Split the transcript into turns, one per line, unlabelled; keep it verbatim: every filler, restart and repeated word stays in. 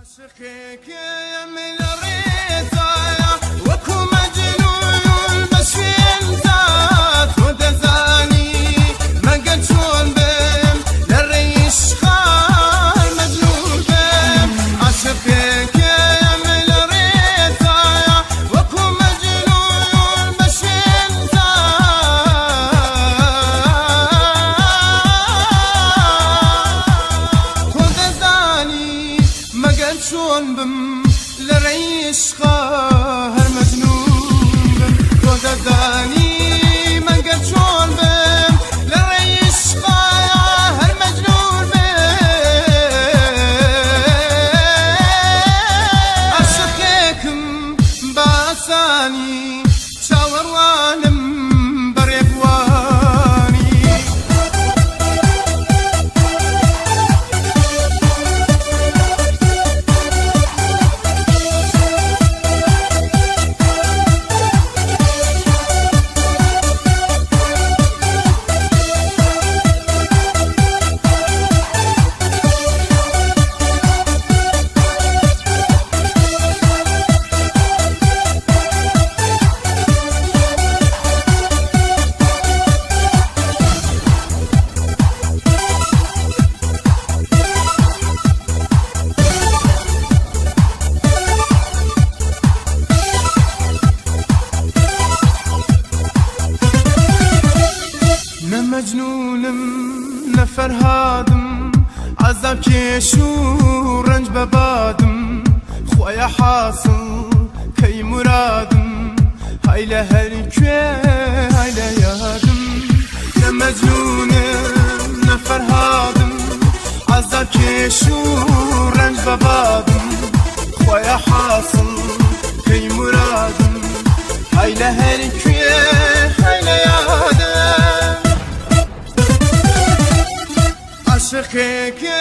عاشقك يا من الريزايا وكو مجنون بس في امتات ودزاني ما قد شون بم للريش خال مجنون بم عاشقك يا من الريزايا وكو مجنون بس في امتات ودزاني ما قد شون بم لريش خال مجنون بم ودزاني ما قد شون بم لريش خال مجنون بم عاشقكم باساني شاوروانم بريبواني مجنونم نفرهادم عذاب كيش ورنج ببادم خويا حاصل كي مرادم هاي لهالكوي هاي ليادم مجنونم نفرهادم عذاب كيش ورنج ببادم خويا حاصل كي مرادم هاي لهالكوي هاي ليادم عاشقك